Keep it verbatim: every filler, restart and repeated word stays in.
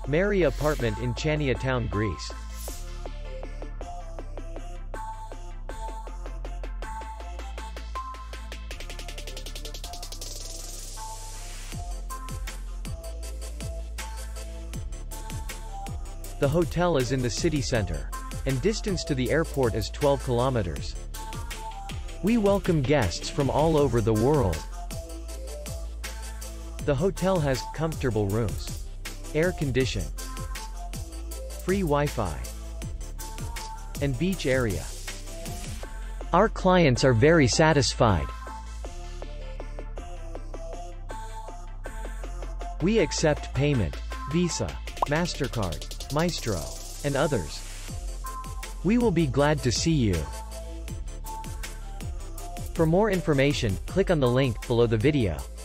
Mary apartment in Chania Town, Greece. The hotel is in the city center, and distance to the airport is twelve kilometers. We welcome guests from all over the world. The hotel has comfortable rooms, air condition, free Wi-Fi, and beach area. Our clients are very satisfied. We accept payment, Visa, MasterCard, Maestro, and others. We will be glad to see you. For more information, click on the link below the video.